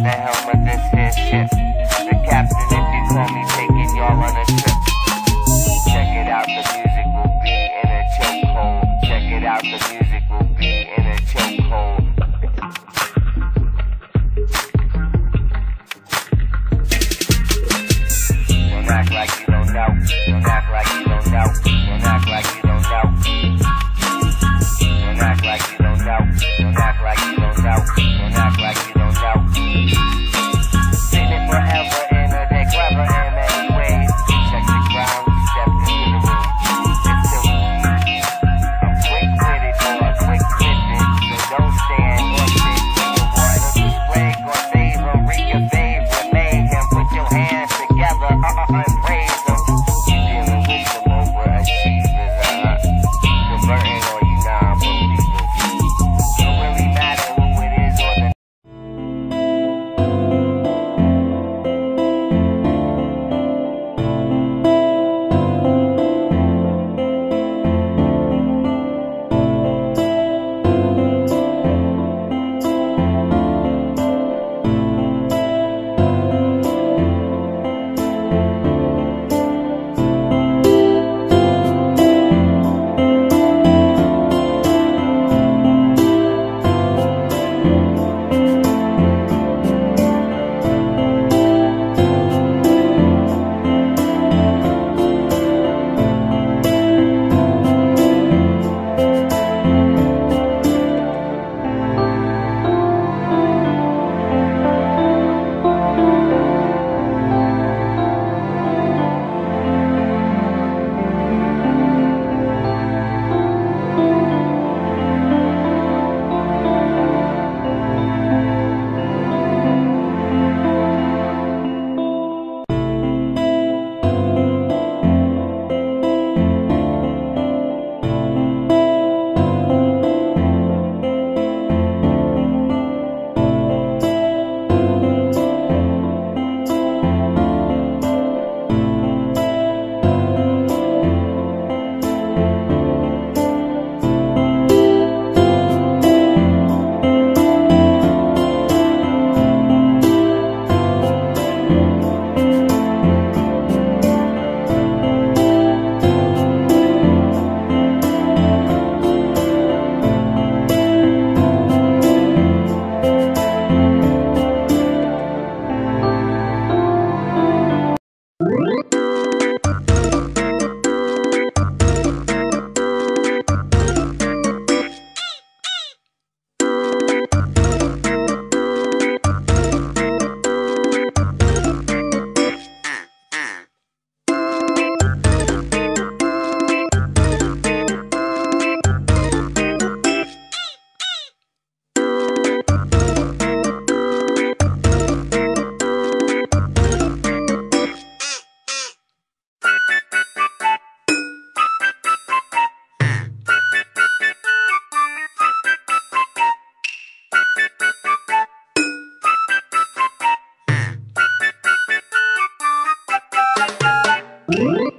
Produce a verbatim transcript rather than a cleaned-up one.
the helm of this here ship. The captain, if you call me, taking y'all on a trip. Check it out, the music will be in a chokehold. Check it out, the music will be in a chokehold. Don't act like you don't know. Don't act like you don't know. Don't act like you don't know. Don't act like you don't know. Don't act like you don't know. Don't act like you don't know. Been it forever in a day, clever in many ways. Check the ground, step into the room. It's the I'm quick with it or quick with it. So don't stand or sit in the water. Spray or save or read your favorite. Make him put your hands together uh-uh, and praise him. You dealing with some overachievers, uh-huh. Converting on you non-believers. Don't really matter who it is or the What?